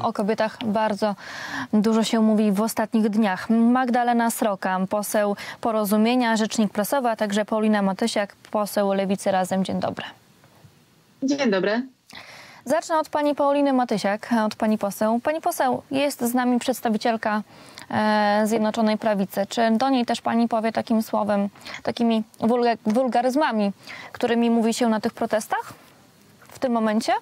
o kobietach bardzo dużo się mówi w ostatnich dniach. Magdalena Sroka, poseł Porozumienia, rzecznik prasowy, a także Paulina Matysiak, poseł Lewicy Razem. Dzień dobry. Dzień dobry. Zacznę od pani Pauliny Matysiak, od pani poseł. Pani poseł, jest z nami przedstawicielka Zjednoczonej Prawicy. Czy do niej też pani powie takim słowem, takimi wulgaryzmami, którymi mówi się na tych protestach w tym momencie?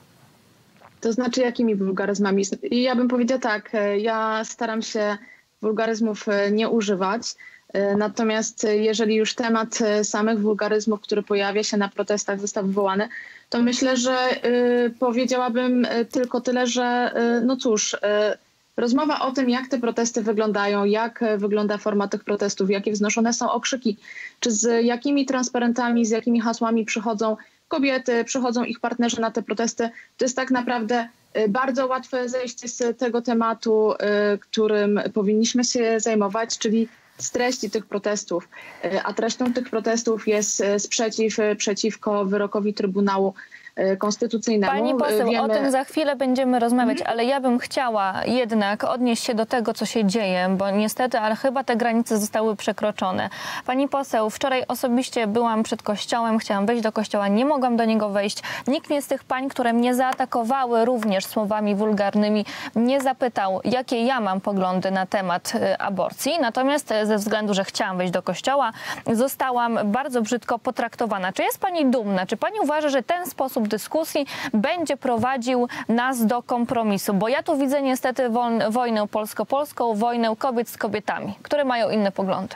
To znaczy jakimi wulgaryzmami? Ja bym powiedziała tak, ja staram się wulgaryzmów nie używać. Natomiast jeżeli już temat samych wulgaryzmów, który pojawia się na protestach, został wywołany, to myślę, że powiedziałabym tylko tyle, że no cóż, rozmowa o tym, jak te protesty wyglądają, jak wygląda forma tych protestów, jakie wznoszone są okrzyki, czy z jakimi transparentami, z jakimi hasłami przychodzą kobiety, przychodzą ich partnerzy na te protesty, to jest tak naprawdę bardzo łatwe zejście z tego tematu, którym powinniśmy się zajmować, czyli z treści tych protestów. A treścią tych protestów jest sprzeciw przeciwko wyrokowi Trybunału Konstytucyjnemu. Pani poseł, o tym za chwilę będziemy rozmawiać, ale ja bym chciała jednak odnieść się do tego, co się dzieje, bo niestety, ale chyba te granice zostały przekroczone. Pani poseł, wczoraj osobiście byłam przed kościołem, chciałam wejść do kościoła, nie mogłam do niego wejść. Nikt mnie z tych pań, które mnie zaatakowały również słowami wulgarnymi, nie zapytał, jakie ja mam poglądy na temat aborcji. Natomiast ze względu, że chciałam wejść do kościoła, zostałam bardzo brzydko potraktowana. Czy jest pani dumna? Czy pani uważa, że ten sposób dyskusji będzie prowadził nas do kompromisu? Bo ja tu widzę niestety wojnę polsko-polską, wojnę kobiet z kobietami, które mają inne poglądy.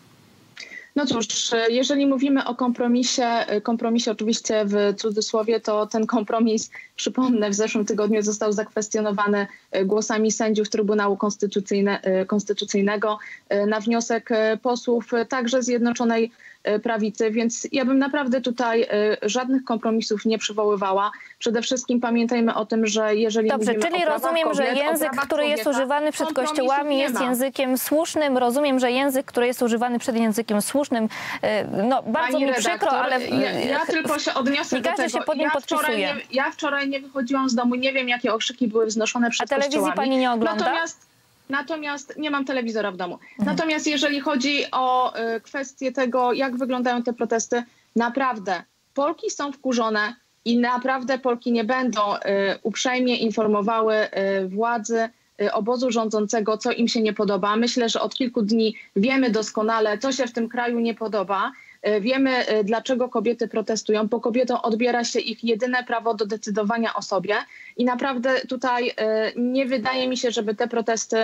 No cóż, jeżeli mówimy o kompromisie oczywiście w cudzysłowie, to ten kompromis, przypomnę, w zeszłym tygodniu został zakwestionowany głosami sędziów Trybunału Konstytucyjnego na wniosek posłów także Zjednoczonej Prawicy, więc ja bym naprawdę tutaj żadnych kompromisów nie przywoływała. Przede wszystkim pamiętajmy o tym, że jeżeli Dobrze, mówimy czyli o prawach rozumiem, kobiet, że język, który jest używany przed kościołami, jest językiem słusznym. Rozumiem, że język, który jest używany przed językiem słusznym, no bardzo Pani mi redaktor, przykro, ale ja tylko się odniosę do tego. Się pod nim podpisuje. Ja wczoraj nie wychodziłam z domu, nie wiem, jakie okrzyki były wznoszone przed kościołami. A telewizji pani nie ogląda? Natomiast nie mam telewizora w domu. Natomiast jeżeli chodzi o kwestię tego, jak wyglądają te protesty, naprawdę Polki są wkurzone i naprawdę Polki nie będą uprzejmie informowały władzy obozu rządzącego, co im się nie podoba. Myślę, że od kilku dni wiemy doskonale, co się w tym kraju nie podoba. Wiemy, dlaczego kobiety protestują, bo kobietom odbiera się ich jedyne prawo do decydowania o sobie i naprawdę tutaj nie wydaje mi się, żeby te protesty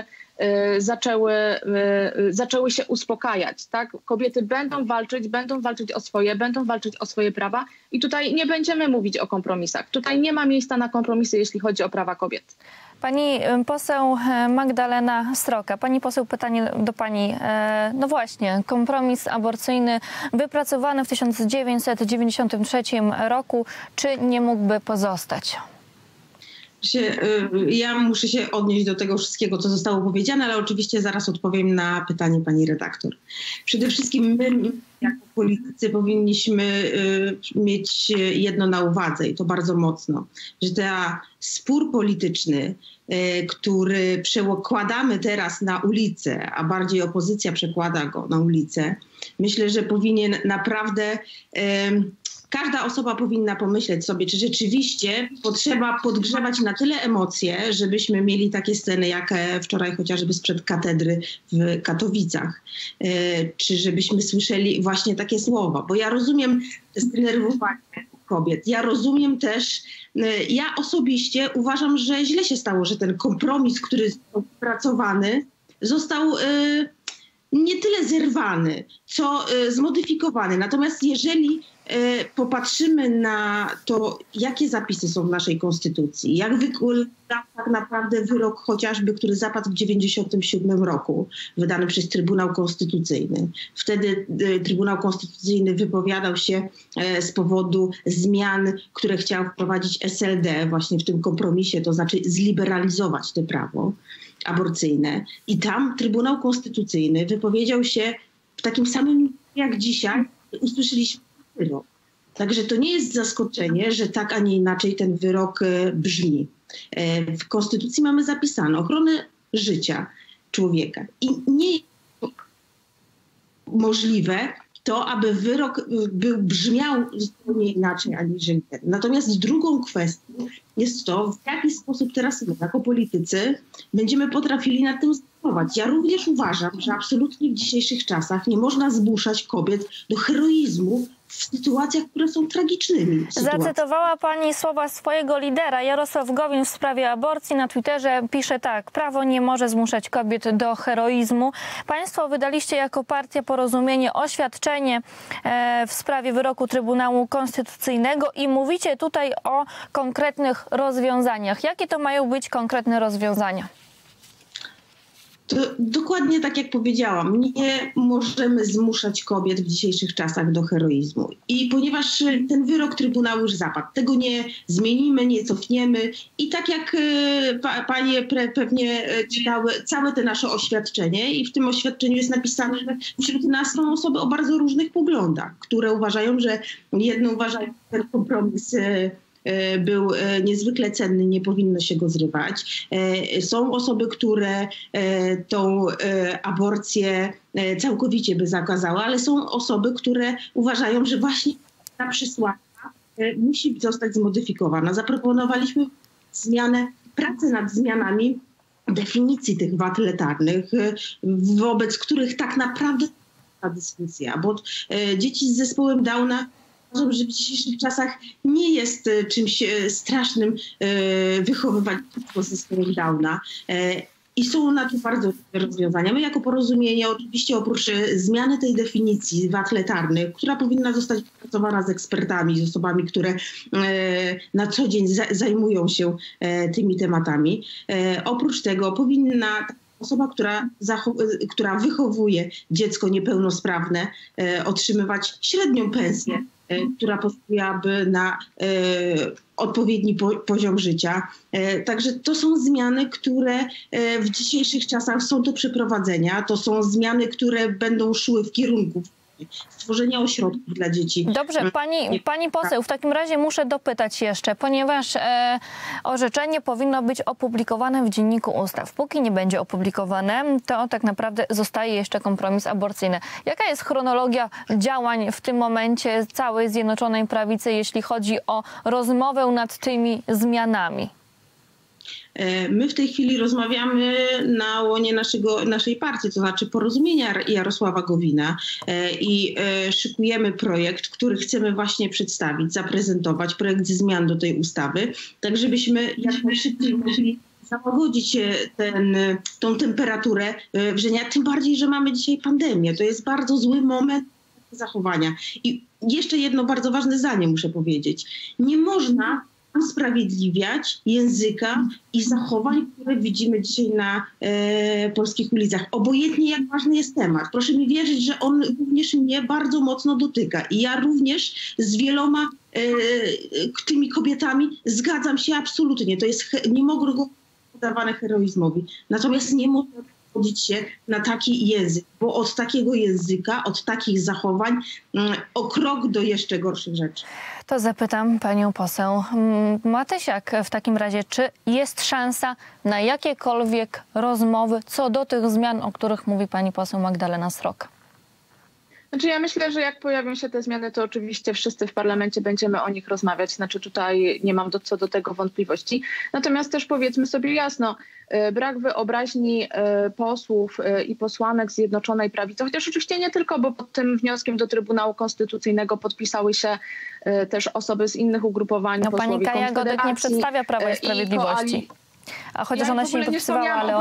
zaczęły się uspokajać. Tak? Kobiety będą walczyć o swoje prawa i tutaj nie będziemy mówić o kompromisach. Tutaj nie ma miejsca na kompromisy, jeśli chodzi o prawa kobiet. Pani poseł Magdalena Sroka. Pani poseł, pytanie do pani. No właśnie, kompromis aborcyjny wypracowany w 1993 roku, czy nie mógłby pozostać? Ja muszę się odnieść do tego wszystkiego, co zostało powiedziane, ale oczywiście zaraz odpowiem na pytanie pani redaktor. Przede wszystkim my, jako politycy, powinniśmy mieć jedno na uwadze i to bardzo mocno, że ten spór polityczny, który przekładamy teraz na ulicę, a bardziej opozycja przekłada go na ulicę, myślę, że powinien naprawdę... Każda osoba powinna pomyśleć sobie, czy rzeczywiście potrzeba podgrzewać na tyle emocje, żebyśmy mieli takie sceny jak wczoraj chociażby sprzed katedry w Katowicach. Czy żebyśmy słyszeli właśnie takie słowa. Bo ja rozumiem zdenerwowanie kobiet. Ja rozumiem też, ja osobiście uważam, że źle się stało, że ten kompromis, który został wypracowany, został nie tyle zerwany, co zmodyfikowany. Natomiast jeżeli popatrzymy na to, jakie zapisy są w naszej konstytucji, jak wygląda tak naprawdę wyrok chociażby, który zapadł w 1997 roku, wydany przez Trybunał Konstytucyjny. Wtedy Trybunał Konstytucyjny wypowiadał się z powodu zmian, które chciał wprowadzić SLD właśnie w tym kompromisie, to znaczy zliberalizować to prawo aborcyjne. I tam Trybunał Konstytucyjny wypowiedział się w takim samym jak dzisiaj usłyszeliśmy wyrok. Także to nie jest zaskoczenie, że tak, a nie inaczej ten wyrok brzmi. W Konstytucji mamy zapisane ochronę życia człowieka i nie jest możliwe to, aby wyrok brzmiał zupełnie inaczej aniżeli ten. Natomiast drugą kwestią jest to, w jaki sposób teraz my, jako politycy, będziemy potrafili nad tym zdecydować. Ja również uważam, że absolutnie w dzisiejszych czasach nie można zmuszać kobiet do heroizmu w sytuacjach, które są tragicznymi. Zacytowała pani słowa swojego lidera. Jarosław Gowin w sprawie aborcji na Twitterze pisze tak: prawo nie może zmuszać kobiet do heroizmu. Państwo wydaliście jako partia Porozumienie oświadczenie w sprawie wyroku Trybunału Konstytucyjnego i mówicie tutaj o konkretnych rozwiązaniach. Jakie to mają być konkretne rozwiązania? To dokładnie tak jak powiedziałam, nie możemy zmuszać kobiet w dzisiejszych czasach do heroizmu. I ponieważ ten wyrok Trybunału już zapadł, tego nie zmienimy, nie cofniemy. I tak jak panie pewnie czytały całe te nasze oświadczenie i w tym oświadczeniu jest napisane, że wśród nas są osoby o bardzo różnych poglądach, które uważają, że jedne uważają, że ten kompromis był niezwykle cenny, nie powinno się go zrywać. Są osoby, które tą aborcję całkowicie by zakazały, ale są osoby, które uważają, że właśnie ta przesłanka musi zostać zmodyfikowana. Zaproponowaliśmy pracę nad zmianami definicji tych wad letalnych, wobec których tak naprawdę ta dyskusja, bo dzieci z zespołem Downa że w dzisiejszych czasach nie jest czymś strasznym wychowywać dziecko z zespołem Downa. I są na to bardzo różne rozwiązania. My jako Porozumienie oczywiście oprócz zmiany tej definicji wad letalnych, która powinna zostać opracowana z ekspertami, z osobami, które na co dzień zajmują się tymi tematami, oprócz tego powinna osoba, która wychowuje dziecko niepełnosprawne, otrzymywać średnią pensję, która pozwoliłaby na odpowiedni poziom życia. Także to są zmiany, które w dzisiejszych czasach są do przeprowadzenia. To są zmiany, które będą szły w kierunku stworzenia ośrodków dla dzieci. Dobrze, pani poseł, w takim razie muszę dopytać jeszcze, ponieważ orzeczenie powinno być opublikowane w Dzienniku Ustaw. Póki nie będzie opublikowane, to tak naprawdę zostaje jeszcze kompromis aborcyjny. Jaka jest chronologia działań w tym momencie całej Zjednoczonej Prawicy, jeśli chodzi o rozmowę nad tymi zmianami? My w tej chwili rozmawiamy na łonie naszej partii, to znaczy Porozumienia Jarosława Gowina i szykujemy projekt, który chcemy właśnie przedstawić, zaprezentować, projekt zmian do tej ustawy, tak żebyśmy jak najszybciej mogli załagodzić tą temperaturę wrzenia, tym bardziej, że mamy dzisiaj pandemię. To jest bardzo zły moment zachowania. I jeszcze jedno bardzo ważne zdanie muszę powiedzieć. Nie można usprawiedliwiać języka i zachowań, które widzimy dzisiaj na polskich ulicach. Obojętnie jak ważny jest temat. Proszę mi wierzyć, że on również mnie bardzo mocno dotyka. I ja również z wieloma tymi kobietami zgadzam się absolutnie. To jest, nie mogę go podawane heroizmowi. Natomiast nie można zgodzić się na taki język, bo od takiego języka, od takich zachowań o krok do jeszcze gorszych rzeczy. To zapytam panią poseł Matysiak w takim razie, czy jest szansa na jakiekolwiek rozmowy co do tych zmian, o których mówi pani poseł Magdalena Sroka? Znaczy ja myślę, że jak pojawią się te zmiany, to oczywiście wszyscy w parlamencie będziemy o nich rozmawiać. Znaczy tutaj nie mam co do tego wątpliwości. Natomiast też powiedzmy sobie jasno, brak wyobraźni posłów i posłanek Zjednoczonej Prawicy, chociaż oczywiście nie tylko, bo pod tym wnioskiem do Trybunału Konstytucyjnego podpisały się też osoby z innych ugrupowań. No, pani Kaja Godek nie przedstawia Prawa i Sprawiedliwości. A chociaż ona się nie podpisywała, ale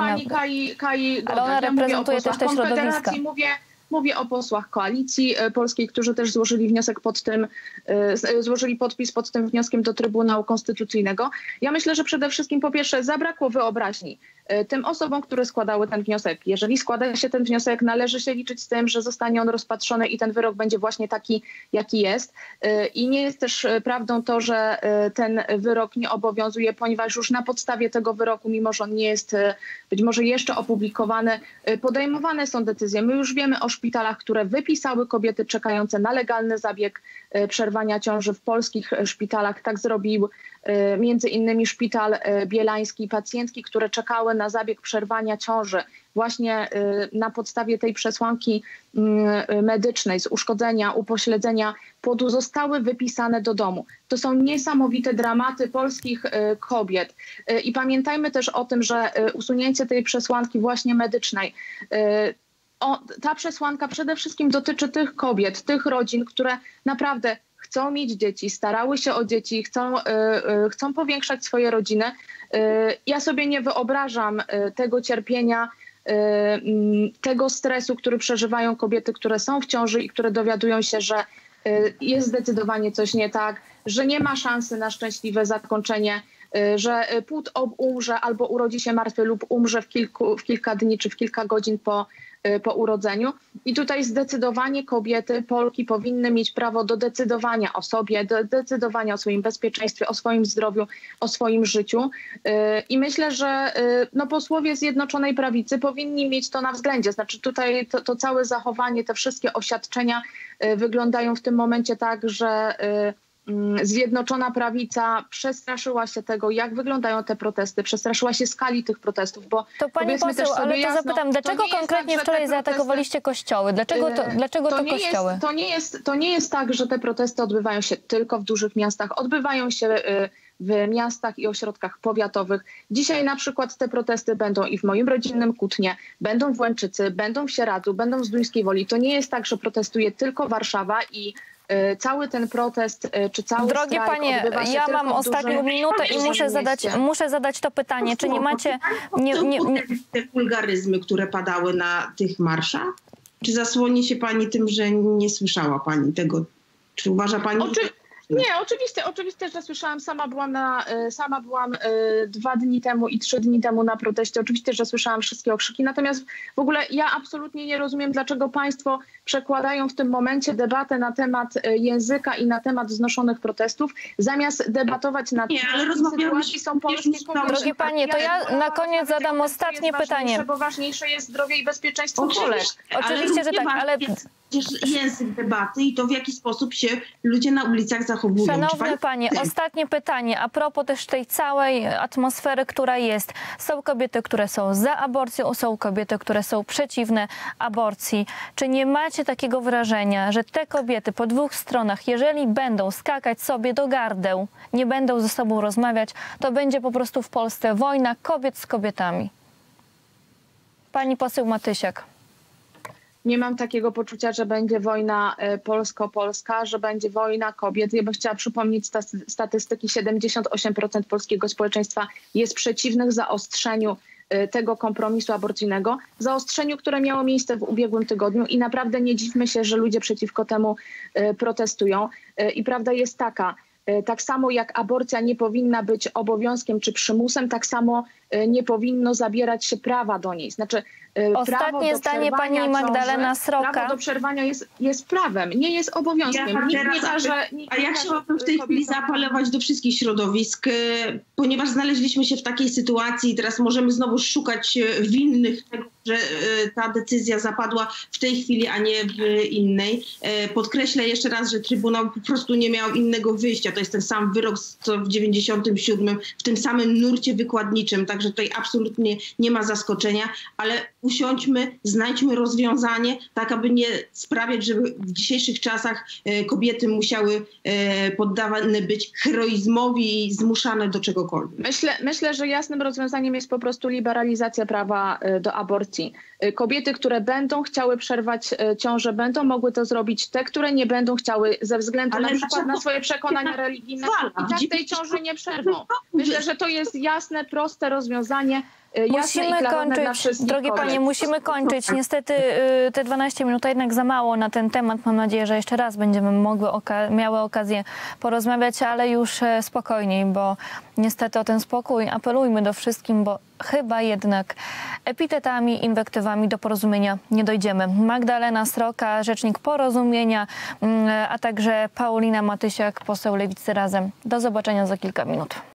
ona reprezentuje też te środowiska. Mówię o posłach Koalicji Polskiej, którzy też złożyli wniosek złożyli podpis pod tym wnioskiem do Trybunału Konstytucyjnego. Ja myślę, że przede wszystkim po pierwsze zabrakło wyobraźni tym osobom, które składały ten wniosek. Jeżeli składa się ten wniosek, należy się liczyć z tym, że zostanie on rozpatrzony i ten wyrok będzie właśnie taki, jaki jest. I nie jest też prawdą to, że ten wyrok nie obowiązuje, ponieważ już na podstawie tego wyroku, mimo że on nie jest być może jeszcze opublikowany, podejmowane są decyzje. My już wiemy o szpitalach, które wypisały kobiety czekające na legalny zabieg przerwania ciąży w polskich szpitalach. Tak zrobił między innymi Szpital Bielański, pacjentki, które czekały na zabieg przerwania ciąży właśnie na podstawie tej przesłanki medycznej z uszkodzenia, upośledzenia płodu, zostały wypisane do domu. To są niesamowite dramaty polskich kobiet. I pamiętajmy też o tym, że usunięcie tej przesłanki właśnie medycznej, ta przesłanka przede wszystkim dotyczy tych kobiet, tych rodzin, które naprawdę chcą mieć dzieci, starały się o dzieci, chcą powiększać swoje rodziny. Ja sobie nie wyobrażam tego cierpienia, tego stresu, który przeżywają kobiety, które są w ciąży i które dowiadują się, że jest zdecydowanie coś nie tak, że nie ma szansy na szczęśliwe zakończenie, że płód umrze albo urodzi się martwy lub umrze w kilka dni czy w kilka godzin po urodzeniu. I tutaj zdecydowanie kobiety, Polki powinny mieć prawo do decydowania o sobie, do decydowania o swoim bezpieczeństwie, o swoim zdrowiu, o swoim życiu. I myślę, że posłowie Zjednoczonej Prawicy powinni mieć to na względzie. Znaczy tutaj to całe zachowanie, te wszystkie oświadczenia wyglądają w tym momencie tak, że Zjednoczona Prawica przestraszyła się tego, jak wyglądają te protesty, przestraszyła się skali tych protestów, bo to pani poseł, ale to zapytam, dlaczego konkretnie tak, wczoraj zaatakowaliście kościoły? Dlaczego to kościoły? To nie jest tak, że te protesty odbywają się tylko w dużych miastach, odbywają się w miastach i ośrodkach powiatowych. Dzisiaj na przykład te protesty będą i w moim rodzinnym Kutnie, będą w Łęczycy, będą w Sieradzu, będą w Zduńskiej Woli. To nie jest tak, że protestuje tylko Warszawa i cały ten protest, czy cały Drogie strajk panie, odbywa się ja tylko mam ostatnią minutę i muszę zadać to pytanie. Czy nie macie... Te wulgaryzmy, które padały na tych marszach? Czy zasłoni się pani tym, że nie słyszała pani tego? Czy uważa pani... Nie, oczywiście, że słyszałam. Sama byłam 2 dni temu i 3 dni temu na proteście. Oczywiście, że słyszałam wszystkie okrzyki. Natomiast w ogóle ja absolutnie nie rozumiem, dlaczego państwo przekładają w tym momencie debatę na temat języka i na temat wznoszonych protestów, zamiast debatować nad tym, sytuacji są polskie kobiety. Drogie panie, to ja na koniec zadam ostatnie pytanie. Bo ważniejsze jest zdrowie i bezpieczeństwo Polek. Oczywiście, że tak, ale... język debaty i to, w jaki sposób się ludzie na ulicach zachowują. Szanowne panie, ostatnie pytanie a propos też tej całej atmosfery, która jest. Są kobiety, które są za aborcją, są kobiety, które są przeciwne aborcji. Czy nie macie takiego wrażenia, że te kobiety po dwóch stronach, jeżeli będą skakać sobie do gardeł, nie będą ze sobą rozmawiać, to będzie po prostu w Polsce wojna kobiet z kobietami? Pani poseł Matysiak. Nie mam takiego poczucia, że będzie wojna polsko-polska, że będzie wojna kobiet. Ja bym chciała przypomnieć statystyki. 78% polskiego społeczeństwa jest przeciwnych zaostrzeniu tego kompromisu aborcyjnego. Zaostrzeniu, które miało miejsce w ubiegłym tygodniu i naprawdę nie dziwmy się, że ludzie przeciwko temu protestują. I prawda jest taka, tak samo jak aborcja nie powinna być obowiązkiem czy przymusem, tak samo nie powinno zabierać się prawa do niej. Znaczy, ostatnie zdanie pani Magdalena Sroka. Prawo do przerwania jest prawem, nie jest obowiązkiem. Ja chciałabym w tej chwili zaapelować do wszystkich środowisk, ponieważ znaleźliśmy się w takiej sytuacji i teraz możemy znowu szukać winnych tego, że ta decyzja zapadła w tej chwili, a nie w innej. Podkreślę jeszcze raz, że Trybunał po prostu nie miał innego wyjścia. To jest ten sam wyrok, co w 97 w tym samym nurcie wykładniczym, także tutaj absolutnie nie ma zaskoczenia, ale usiądźmy, znajdźmy rozwiązanie, tak aby nie sprawiać, żeby w dzisiejszych czasach kobiety musiały poddawane być heroizmowi i zmuszane do czegokolwiek. Myślę, że jasnym rozwiązaniem jest po prostu liberalizacja prawa do aborcji. Kobiety, które będą chciały przerwać ciążę, będą mogły to zrobić. Te, które nie będą chciały ze względu na przykład na swoje przekonania religijne, i tak tej ciąży nie przerwą. Myślę, że to jest jasne, proste rozwiązanie. Musimy kończyć, drogie panie, musimy kończyć. Niestety te 12 minut to jednak za mało na ten temat. Mam nadzieję, że jeszcze raz będziemy miały okazję porozmawiać, ale już spokojniej, bo niestety o ten spokój apelujmy do wszystkich, bo chyba jednak epitetami, inwektywami do porozumienia nie dojdziemy. Magdalena Sroka, rzecznik Porozumienia, a także Paulina Matysiak, poseł Lewicy Razem. Do zobaczenia za kilka minut.